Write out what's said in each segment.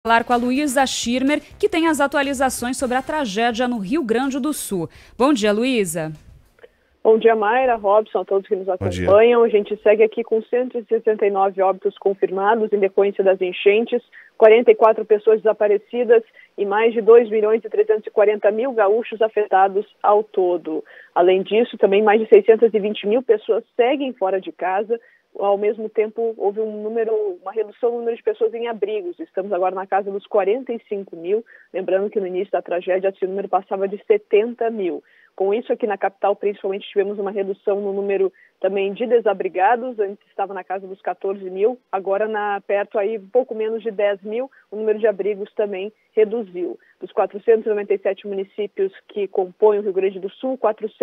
Falar com a Luísa Schirmer, que tem as atualizações sobre a tragédia no Rio Grande do Sul. Bom dia, Luísa. Bom dia, Mayra, Robson, a todos que nos acompanham. A gente segue aqui com 169 óbitos confirmados em decorrência das enchentes, 44 pessoas desaparecidas e mais de 2.340.000 gaúchos afetados ao todo. Além disso, também mais de 620.000 pessoas seguem fora de casa. Ao mesmo tempo, houve uma redução no número de pessoas em abrigos. Estamos agora na casa dos 45.000, lembrando que no início da tragédia esse número passava de 70.000. Com isso, aqui na capital, principalmente, tivemos uma redução no número também de desabrigados. Antes estava na casa dos 14.000, agora perto aí, pouco menos de 10.000, o número de abrigos também reduziu. Dos 497 municípios que compõem o Rio Grande do Sul,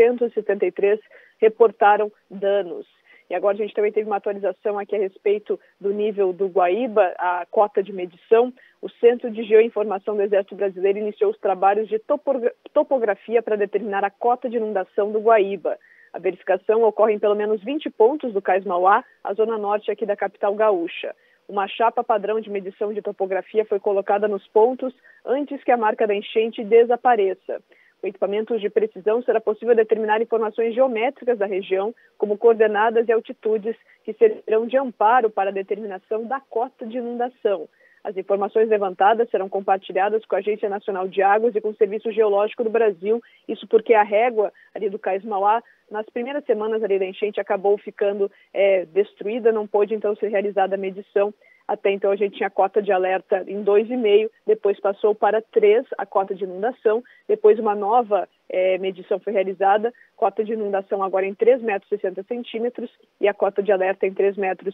473 reportaram danos. E agora a gente também teve uma atualização aqui a respeito do nível do Guaíba, a cota de medição. O Centro de Geoinformação do Exército Brasileiro iniciou os trabalhos de topografia para determinar a cota de inundação do Guaíba. A verificação ocorre em pelo menos 20 pontos do Cais Mauá, a zona norte aqui da capital gaúcha. Uma chapa padrão de medição de topografia foi colocada nos pontos antes que a marca da enchente desapareça. Com equipamentos de precisão, será possível determinar informações geométricas da região, como coordenadas e altitudes, que servirão de amparo para a determinação da cota de inundação. As informações levantadas serão compartilhadas com a Agência Nacional de Águas e com o Serviço Geológico do Brasil, isso porque a régua ali do Cais Mauá, nas primeiras semanas ali da enchente, acabou ficando destruída, não pôde então ser realizada a medição. Até então a gente tinha cota de alerta em 2,5, depois passou para 3 a cota de inundação, depois uma nova medição foi realizada, cota de inundação agora em 3,60 metros e a cota de alerta em 3,15 metros,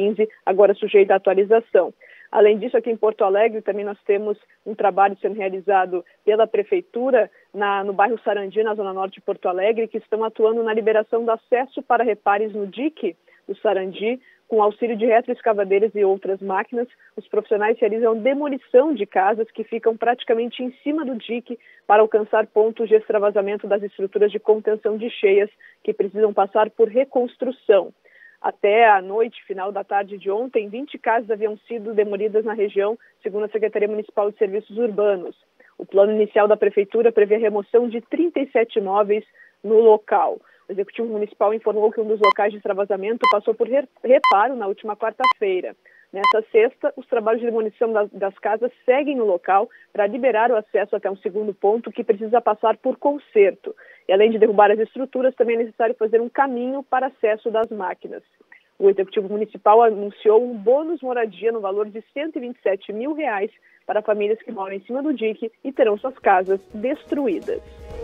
agora sujeita à atualização. Além disso, aqui em Porto Alegre também nós temos um trabalho sendo realizado pela Prefeitura no bairro Sarandi, na zona norte de Porto Alegre, que estão atuando na liberação do acesso para reparos no dique do Sarandi. Com auxílio de retroescavadeiras e outras máquinas, os profissionais realizam demolição de casas que ficam praticamente em cima do dique para alcançar pontos de extravasamento das estruturas de contenção de cheias que precisam passar por reconstrução. Até a noite, final da tarde de ontem, 20 casas haviam sido demolidas na região, segundo a Secretaria Municipal de Serviços Urbanos. O plano inicial da Prefeitura prevê a remoção de 37 imóveis no local. O Executivo Municipal informou que um dos locais de extravasamento passou por reparo na última quarta-feira. Nesta sexta, os trabalhos de demolição das casas seguem no local para liberar o acesso até um segundo ponto que precisa passar por conserto. E além de derrubar as estruturas, também é necessário fazer um caminho para acesso das máquinas. O Executivo Municipal anunciou um bônus moradia no valor de R$ 127 mil para famílias que moram em cima do dique e terão suas casas destruídas.